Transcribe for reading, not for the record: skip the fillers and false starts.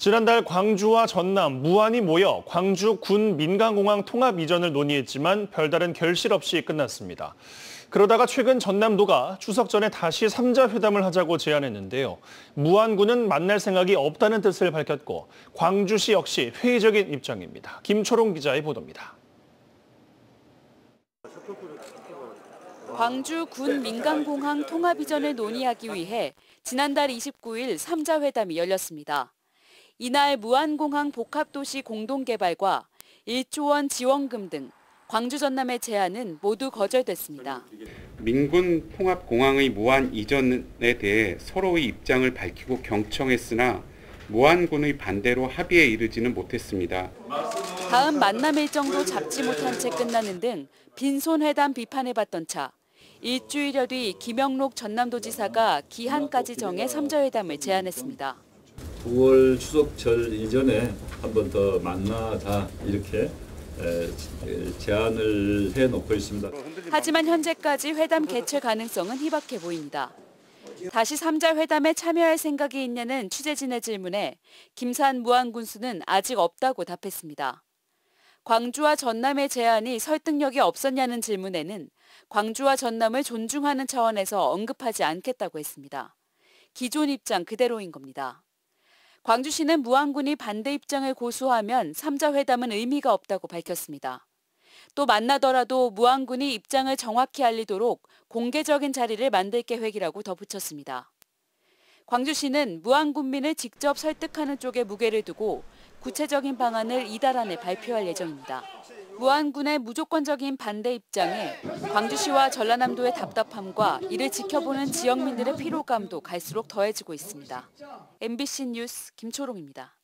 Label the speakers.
Speaker 1: 지난달 광주와 전남, 무안이 모여 광주 군 민간공항 통합 이전을 논의했지만 별다른 결실 없이 끝났습니다. 그러다가 최근 전남도가 추석 전에 다시 3자 회담을 하자고 제안했는데요. 무안군은 만날 생각이 없다는 뜻을 밝혔고 광주시 역시 회의적인 입장입니다. 김초롱 기자의 보도입니다.
Speaker 2: 광주 군 민간공항 통합 이전을 논의하기 위해 지난달 29일 3자 회담이 열렸습니다. 이날 무안공항 복합도시 공동개발과 1조 원 지원금 등 광주 전남의 제안은 모두 거절됐습니다.
Speaker 3: 민군 통합공항의 무안 이전에 대해 서로의 입장을 밝히고 경청했으나 무안군의 반대로 합의에 이르지는 못했습니다.
Speaker 2: 다음 만남 일정도 잡지 못한 채 끝나는 등 빈손 회담 비판해봤던 차. 일주일여 뒤 김영록 전남도지사가 기한까지 정해 3자 회담을 제안했습니다.
Speaker 4: 9월 추석절 이전에 한 번 더 만나자 이렇게 제안을 해놓고 있습니다.
Speaker 2: 하지만 현재까지 회담 개최 가능성은 희박해 보입니다. 다시 3자 회담에 참여할 생각이 있냐는 취재진의 질문에 김산 무안군수는 아직 없다고 답했습니다. 광주와 전남의 제안이 설득력이 없었냐는 질문에는 광주와 전남을 존중하는 차원에서 언급하지 않겠다고 했습니다. 기존 입장 그대로인 겁니다. 광주시는 무안군이 반대 입장을 고수하면 3자 회담은 의미가 없다고 밝혔습니다. 또 만나더라도 무안군이 입장을 정확히 알리도록 공개적인 자리를 만들 계획이라고 덧붙였습니다. 광주시는 무안군민을 직접 설득하는 쪽에 무게를 두고 구체적인 방안을 이달 안에 발표할 예정입니다. 무안군의 무조건적인 반대 입장에 광주시와 전라남도의 답답함과 이를 지켜보는 지역민들의 피로감도 갈수록 더해지고 있습니다. MBC 뉴스 김초롱입니다.